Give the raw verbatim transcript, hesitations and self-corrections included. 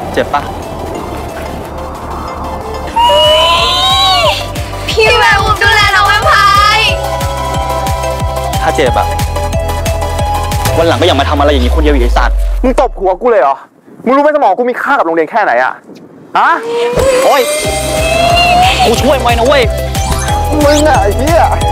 เจ็บปะพี่แวร์วูฟดูแลน้องแวมไพร์ถ้าเจ็บอะวันหลังก็อย่ามาทำอะไรอย่างนี้คนเดียวอีกไอ้สัตว์มึงตบหัวกูเลยเหรอมึงรู้ไหมสมองกูมีค่ากับโรงเรียนแค่ไหนอะฮะโอ้ยกูช่วยมึงนะเว้ยมึงอะไอ้เหี้ย